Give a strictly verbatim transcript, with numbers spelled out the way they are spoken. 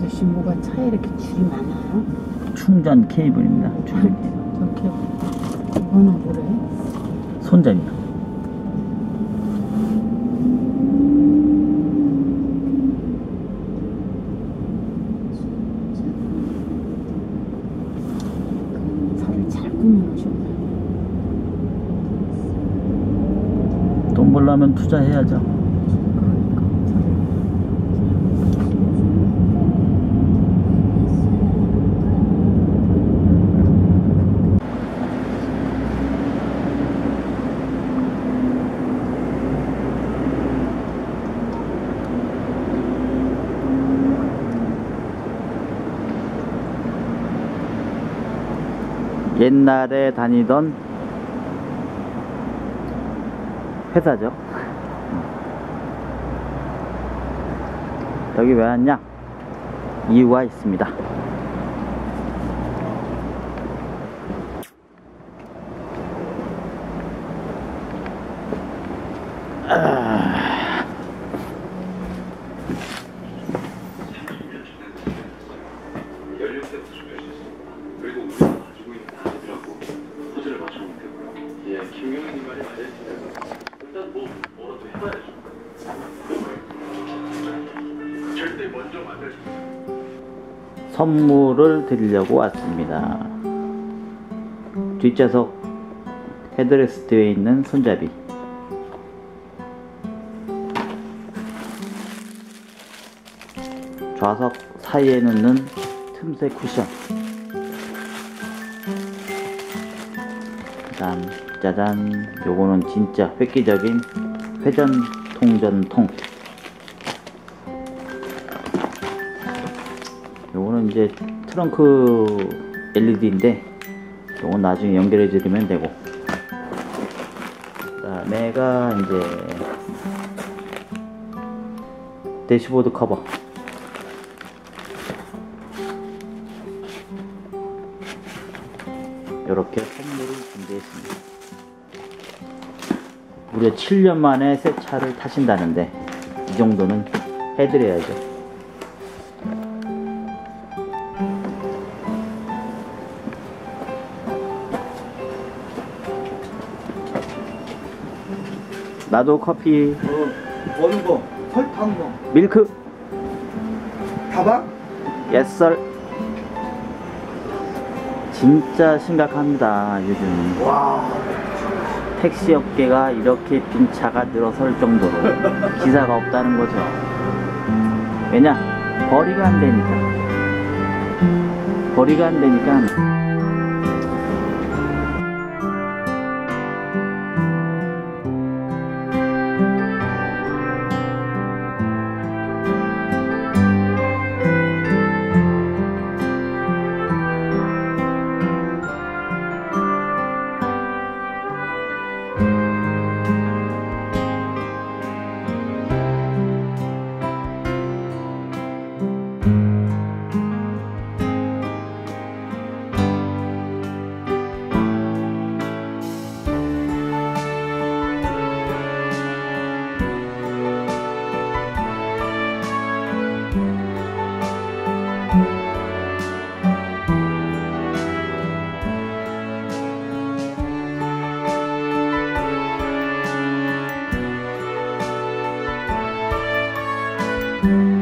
아저씨 뭐가 차에 이렇게 줄이 많아요? 충전 케이블입니다. 충전 케이블. 저렇게 이거는 뭐래? 손잡이요. 살을 잘 꾸며놓으셨네. 돈 벌려면 투자해야죠. 옛날에 다니던 회사죠. 여기 왜 왔냐? 이유가 있습니다. 아... 김경희님 말이 맞아요. 일단 뭐 뭐라도 해봐야죠. 절대 먼저 만들. 선물을 드리려고 왔습니다. 뒷좌석 헤드레스트에 있는 손잡이, 좌석 사이에 넣는 틈새 쿠션, 그다음 짜잔, 요거는 진짜 획기적인 회전 통전통. 요거는 이제 트렁크 엘이디인데 요건 나중에 연결해 드리면 되고, 그 다음에가 이제 대시보드 커버. 이렇게 선물을 준비했습니다. 무려 칠 년 만에 새 차를 타신다는데 이 정도는 해드려야죠. 나도 커피. 어, 어느 거? 설탕 거? 밀크. 다방? Yes sir. 진짜 심각합니다. 요즘 와. 택시 업계가 이렇게 빈 차가 늘어설 정도로 기사가 없다는 거죠. 왜냐? 거리가 안 되니까. 거리가 안 되니까. you.